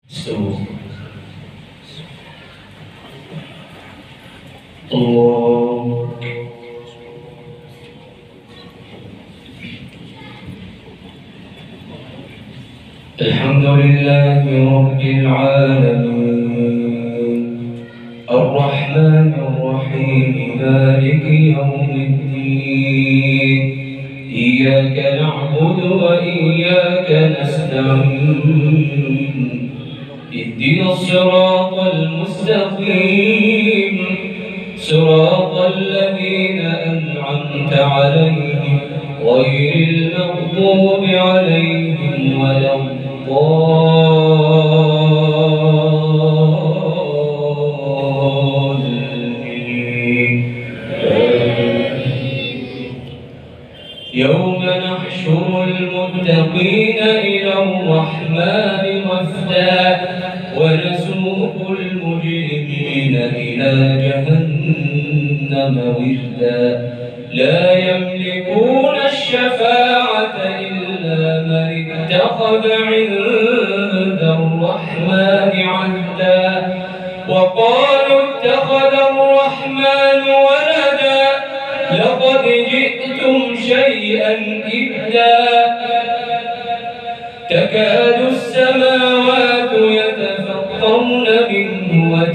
استووا. الله. الحمد لله رب العالمين الرحمن الرحيم مالك يوم الدين إياك نعبد وإياك نستعين اهدنا الصراط المستقيم صراط الذين أنعمت عليهم غير المغضوب عليهم ولا الضالين. يوم نحشر المتقين إلى الرحمن وفدا ونسوق المجرمين إلى جهنم وردا لا يملكون الشفاعة إلا من اتخذ عند الرحمن عهدا وقالوا اتخذ الرحمن ولدا لقد جئتم شيئا إدا تكاد السماوات يتفطرن منه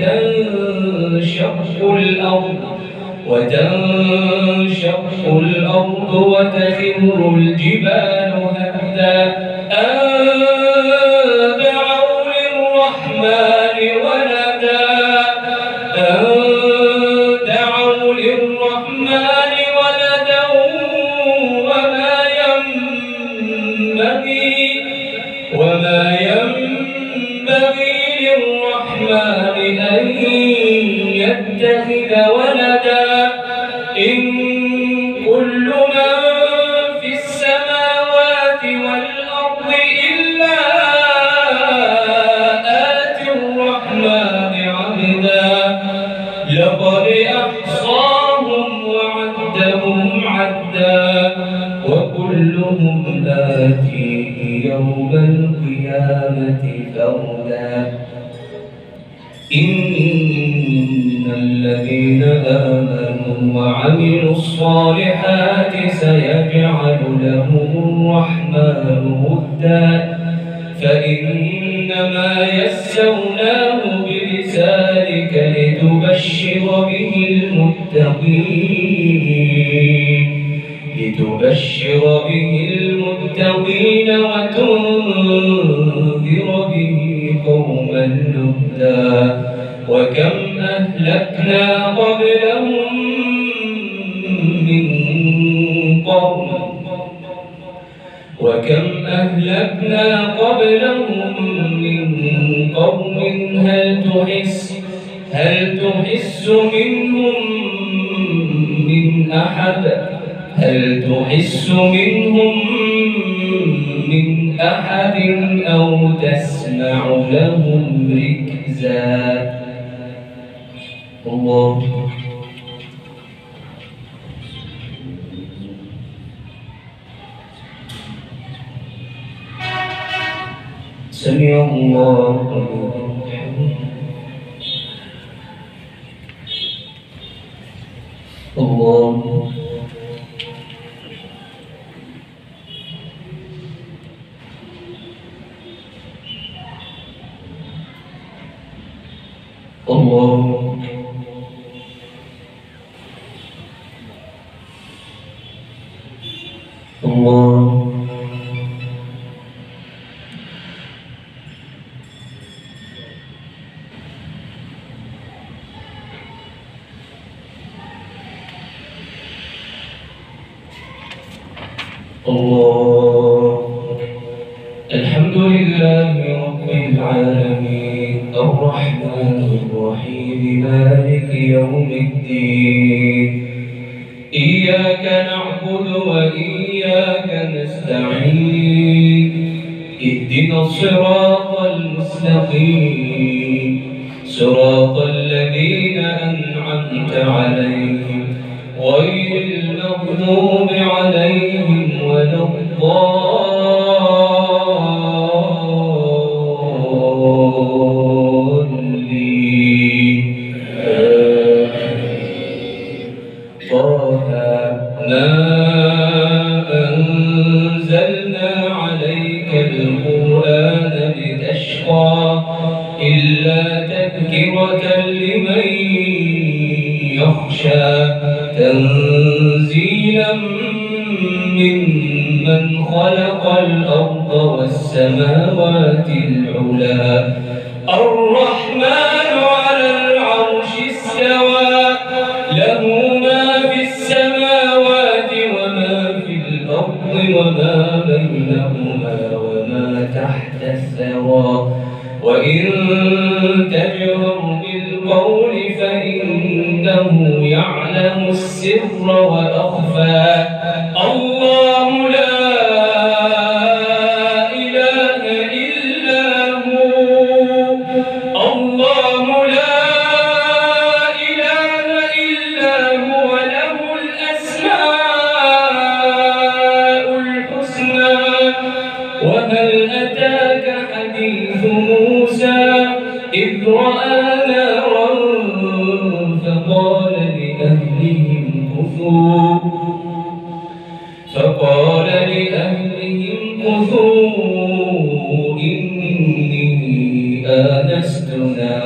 وتنشق الأرض وتخر الجبال هدا أن دعوا للرحمن ولدا وما ينبغي للرحمن أن يتخذ ولدا إن كل من في السماوات والأرض إلا آتي الرحمن عبدا لقد أحصاهم وعدهم عدا وكلهم آتيه يوم القيامة فردا إن الذين آمنوا وعملوا الصالحات سيجعل لهم الرحمن ودا فإنما يسرناه بلسانك لتبشر به المتقين وتنذر به قوما لدا وكم أهلكنا قبلهم من قرن هل تحس منهم من أحد أو تسمع لهم ركزا. الله. سمع الله لمن حمده. الله. الله. الله. الله. الحمد لله رب العالمين الرحمن الرحيم مالك يوم الدين إياك نعبد وإياك نستعين اهدنا الصراط المستقيم صراط الذين أنعمت عليهم غير المغضوب عليهم ولا الضالين. يشقى إلا تذكرة لمن يخشى تنزيلا ممن خلق الأرض والسماوات العلى الرحمن على العرش استوى له ما في السماوات وما في الأرض وما بينهما وما تحت الثرى وإن تجهر بالقول فإنه يعلم السر وأخفى الله لا إله إلا هو الله لا إله إلا هو له الأسماء الحسنى وهل أتاك حديث موسى إذ رأى نارا فقال لأهلهم كثوا إني آنست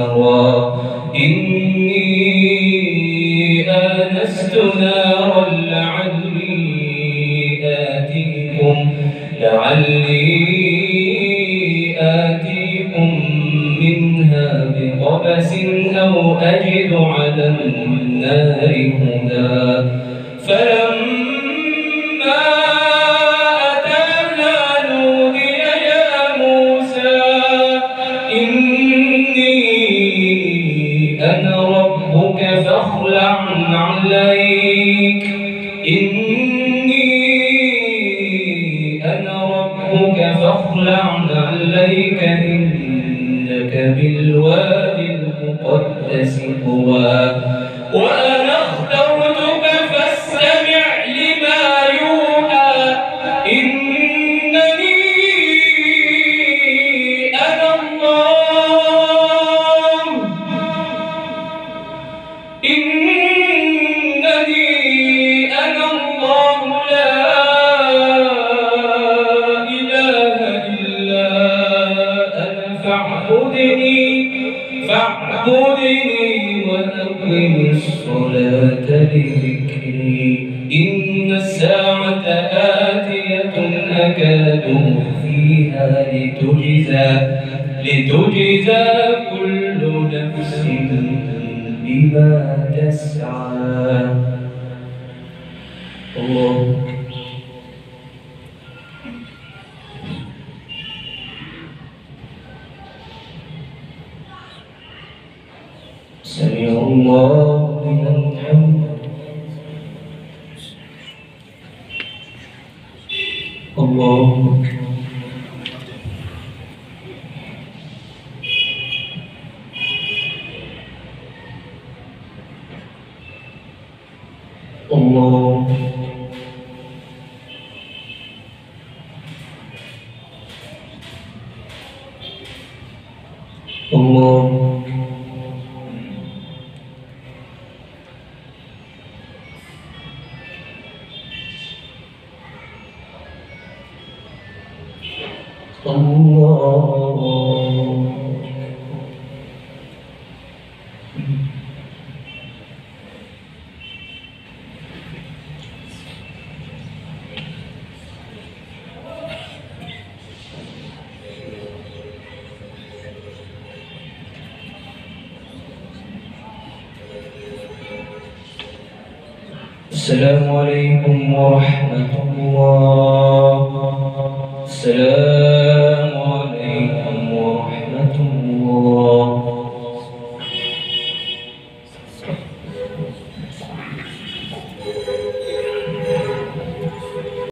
نارا لعلي آتيكم منها بقبس أو أجد على النار هدى فلما أتاها نودي يا موسى إني أنا ربك فاخلع عليك فاخلع عليك إنك بالوادي المقدس طوى وأنا اخترتك فاستمع لما يوحى إنني أنا الله فاعبدني وأقم الصلاة لذكري إن الساعة آتية أكاد أخفيها لتجزى كل نفس بما تسعى. الله سمع الله لمن حمده. الله الله الله السلام عليكم ورحمة الله.